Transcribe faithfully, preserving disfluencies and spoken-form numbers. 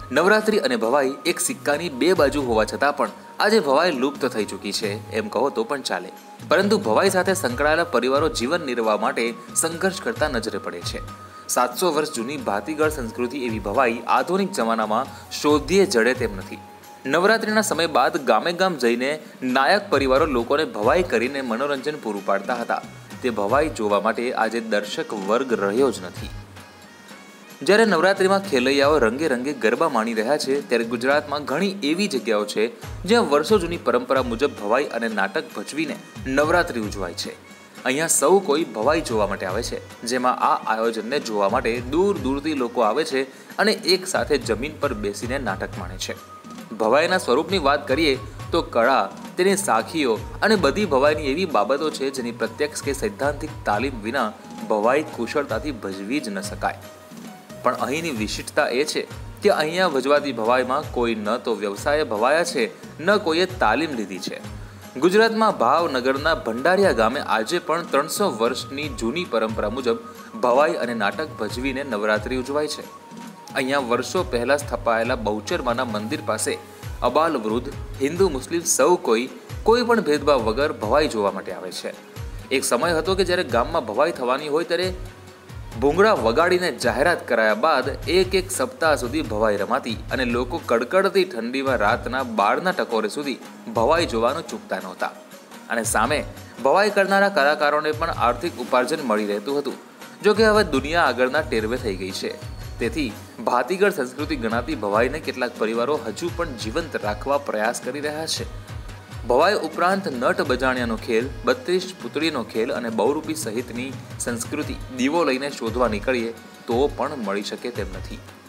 નવરાત્રિ અને ભવાઈ એક સિક્કાની બે બાજુ હોવા છતાં પણ આજે ભવાઈ લુપ્ત થઈ ચૂકી છે એમ કહો તો પણ ચાલે, પરંતુ ભવાઈ સાથે સંકળાયેલા પરિવારો જીવન નિર્વાહ માટે સંઘર્ષ કરતા નજરે પડે છે. સાતસો વર્ષ જૂની ભાતીગળ સંસ્કૃતિ એવી ભવાઈ આધુનિક જમાનામાં શોધીએ જડે તેમ નથી. નવરાત્રિના સમય બાદ ગામે ગામ જઈને નાયક પરિવારો લોકોને ભવાઈ કરીને મનોરંજન પૂરું પાડતા હતા. તે ભવાઈ જોવા માટે આજે દર્શક વર્ગ રહ્યો જ નથી. જ્યારે નવરાત્રિમાં ખેલૈયાઓ રંગે રંગે ગરબા માણી રહ્યા છે, ત્યારે ગુજરાતમાં ઘણી એવી જગ્યાઓ છે જ્યાં વર્ષો જૂની પરંપરા મુજબ ભવાઈ અને નાટક ભજવીને નવરાત્રિ ઉજવાય છે. અહીંયા સૌ કોઈ ભવાઈ જોવા માટે આવે છે, જેમાં આ આયોજનને જોવા માટે દૂર દૂરથી લોકો આવે છે અને એક સાથે જમીન પર બેસીને નાટક માણે છે. ભવાઈના સ્વરૂપની વાત કરીએ તો કળા, તેની સાખીઓ અને બધી ભવાઈની એવી બાબતો છે જેની પ્રત્યક્ષ કે સૈદ્ધાંતિક તાલીમ વિના ભવાઈ કુશળતાથી ભજવી જ ન શકાય. પણ અહીંની વિશિષ્ટતા એ છે કે અહીંયા ભજવાતી ભવાઈમાં કોઈ ન તો વ્યવસાયે ભવાયા છે, ન કોઈએ તાલીમ લીધી છે. ગુજરાતમાં ભાવનગરના ભંડારિયા ગામે આજે પણ ત્રણસો વર્ષની જૂની પરંપરા મુજબ ભવાઈ અને નાટક ભજવીને નવરાત્રિ ઉજવાય છે. અહીંયા વર્ષો પહેલા સ્થપાયેલા બહુચરમાના મંદિર પાસે અબાલ વૃદ્ધ, હિન્દુ મુસ્લિમ સૌ કોઈ કોઈ પણ ભેદભાવ વગર ભવાઈ જોવા માટે આવે છે. એક સમય હતો કે જ્યારે ગામમાં ભવાઈ થવાની હોય ત્યારે ભૂંગળા વગાડીને જાહેરાત કરાયા બાદ એક એક સપ્તાહ સુધી ભવાઈ રમાતી અને લોકો કડકડતી ઠંડીમાં રાતના બારના ટકોરે સુધી ભવાઈ જોવાનું ચૂકતા નહોતા. અને સામે ભવાઈ કરનારા કલાકારોને પણ આર્થિક ઉપાર્જન મળી રહેતું હતું. જો કે હવે દુનિયા આગળના ટેરવે થઈ ગઈ છે, તેથી ભાતીગળ સંસ્કૃતિ ગણાતી ભવાઈને કેટલાક પરિવારો હજુ પણ જીવંત રાખવા પ્રયાસ કરી રહ્યા છે. ભવાઈ ઉપરાંત નટ બજાણિયાનો ખેલ, બત્રીસ પૂતળીનો ખેલ અને બહુરૂપી સહિતની સંસ્કૃતિ દીવો લઈને શોધવા નીકળીએ તો પણ મળી શકે તેમ નથી.